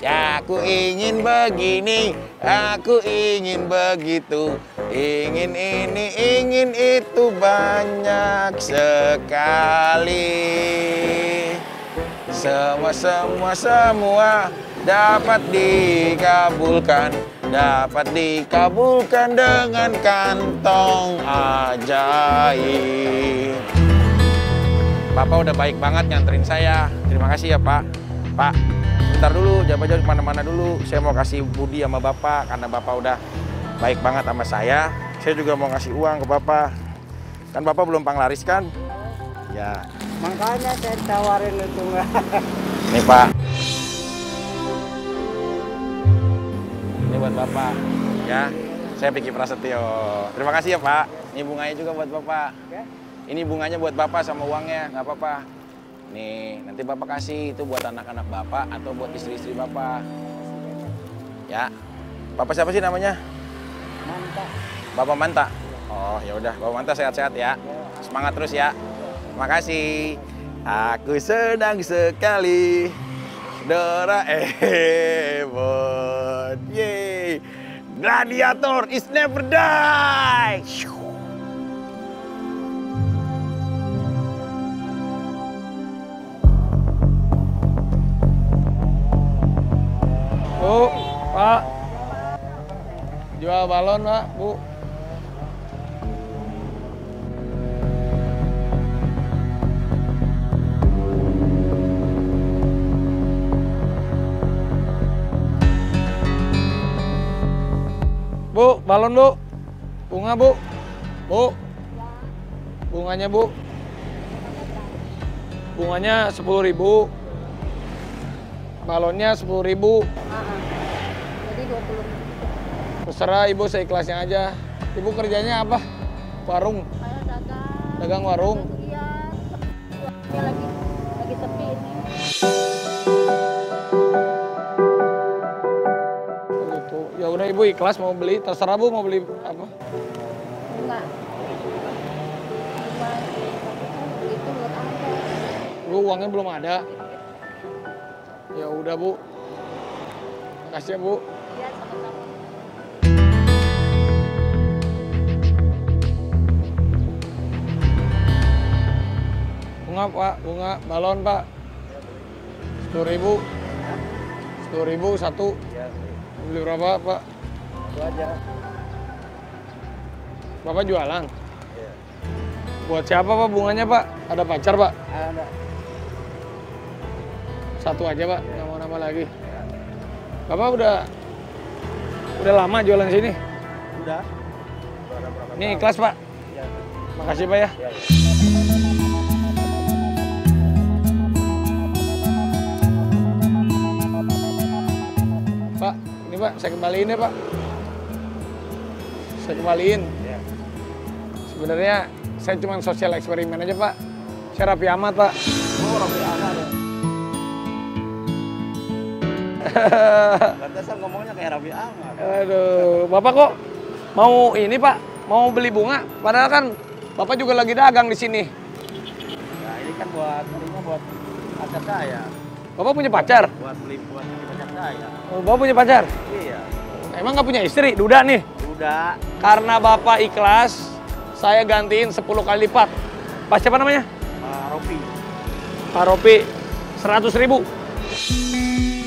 Ya, aku ingin begini, aku ingin begitu, ingin ini, ingin itu banyak sekali. Semua dapat dikabulkan dengan kantong ajaib. Bapak udah baik banget nganterin saya. Terima kasih ya, Pak. Pak, bentar dulu, jangan jauh kemana-mana dulu. Saya mau kasih budi sama Bapak, karena Bapak udah baik banget sama saya. Saya juga mau ngasih uang ke Bapak. Kan Bapak belum panglaris kan? Ya. Makanya saya tawarin itu nggak. Nih, Pak. Ini buat Bapak. Ya, saya Piki Prasetyo. Terima kasih ya, Pak. Ini bunganya juga buat Bapak. Ini bunganya buat Bapak sama uangnya, nggak apa-apa. Nih, nanti Bapak kasih itu buat anak-anak Bapak atau buat istri-istri Bapak. Ya. Bapak siapa sih namanya? Manta. Bapak Manta. Oh, ya udah, Bapak Manta sehat-sehat ya. Semangat terus ya. Terima kasih. Aku senang sekali. Doraemon. Yeay. Gladiator is never die. Bu, Pak, jual balon, Pak, Bu. Bu, balon, Bu. Bunga, Bu. Bu. Bunganya, Bu. Bunganya 10.000. Balonnya 10.000. Jadi 20. Terserah Ibu, seikhlasnya aja. Ibu kerjanya apa? Warung? Saya dagang. Dagang warung? Iya. Ya lagi sepi ini. Oh gitu. Ya udah Ibu ikhlas mau beli, terserah Bu mau beli apa. Enggak. Itu buat apa? Bu, uangnya belum ada. Ya udah Bu. Makasih ya Bu. Iya, sama-sama. Bunga Pak, bunga balon Pak. 10.000. 10.000 satu. Beli berapa Pak? Itu aja. Bapak jualan? Buat siapa Pak bunganya Pak? Ada pacar Pak? Ada. Satu aja Pak, nggak mau nambah lagi. Bapak udah lama jualan sini? Udah. Ini ikhlas Pak? Ya. Makasih Pak ya. Ya. Pak, ini Pak, saya kembaliin ya Pak. Saya kembaliin. Ya. Sebenarnya saya cuma sosial eksperimen aja Pak. Saya rapi amat Pak. Oh, Raffi Ahmad ya. Pantesan ngomongnya kayak Raffi Ahmad. Aduh, Bapak kok mau ini Pak? Mau beli bunga? Padahal kan Bapak juga lagi dagang di sini. Nah, ini kan buat pacar saya. Bapak punya pacar? Buat pacar saya. Oh, Bapak punya pacar? Iya. Emang nggak punya istri? Duda nih. Udah. Karena Bapak ikhlas, saya gantiin 10 kali lipat. Pak siapa namanya? Rofi. Pak Ropi, 100.000.